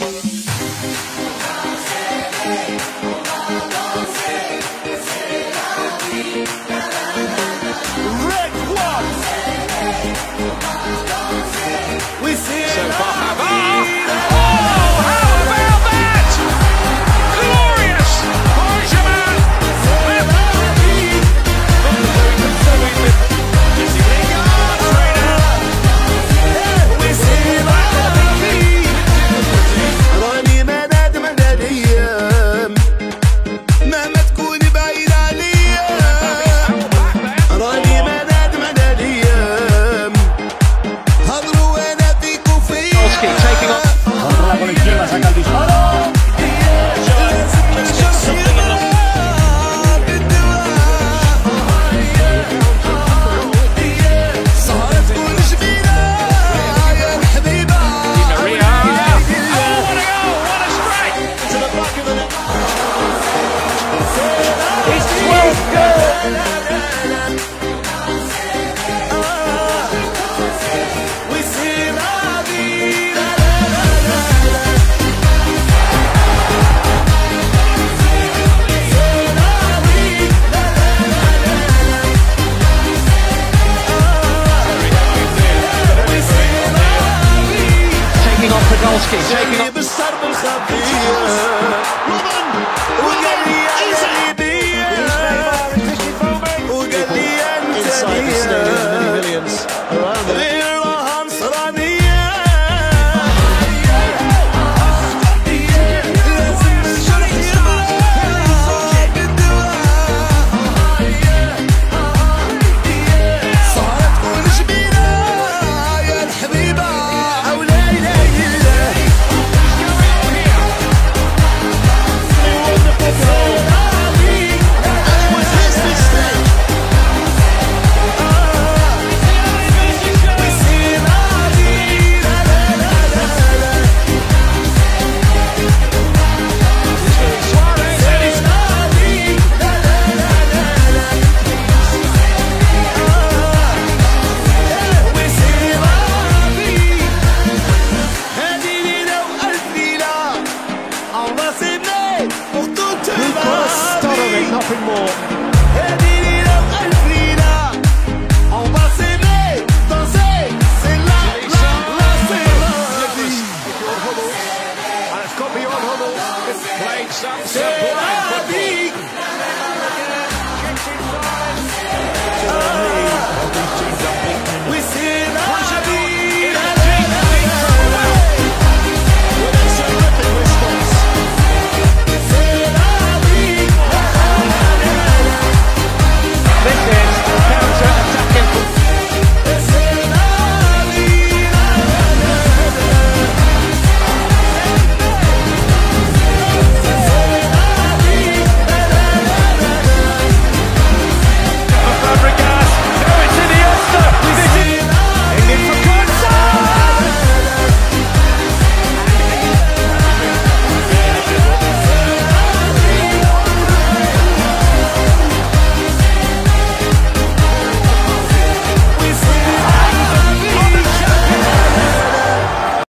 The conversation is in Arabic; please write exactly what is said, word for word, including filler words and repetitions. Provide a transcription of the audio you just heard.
Podolski taking up بالصرب الخفية وقال لي يا ليبيا وقال لي يا انت غير راها نصرانية لازم الشرح يبقى بالدواء صارت كل جميلة يا الحبيبة Nothing more. On va s'aimer, danser, c'est là, là, là, c'est là. And it's got beyond Hummel. It's played some sublime football.